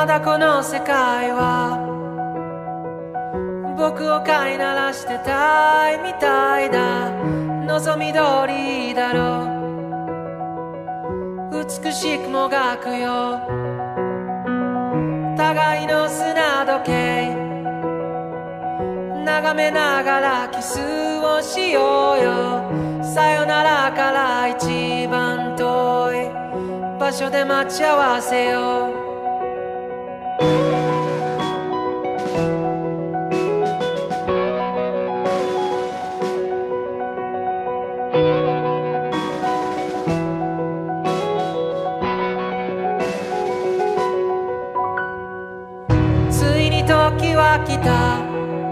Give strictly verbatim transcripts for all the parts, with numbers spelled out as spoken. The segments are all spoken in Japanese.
だこの世界は僕を飼いならしてたいみたいだ。望み通りだろう、美しくもがくよ互いの砂時計。眺めながらキスをしようよ。さよならから一番遠い場所で待ち合わせよう。ついに時は来た。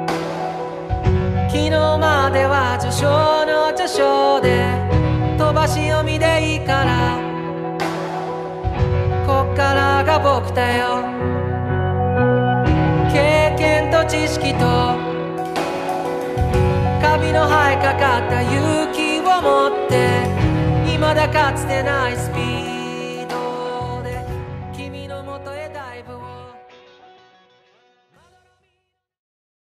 昨日までは序章の序章で飛ばし読みでいいから、こっからが僕だよ。経験と知識とカビの生えかかった勇気を持って、未だかつてないスピード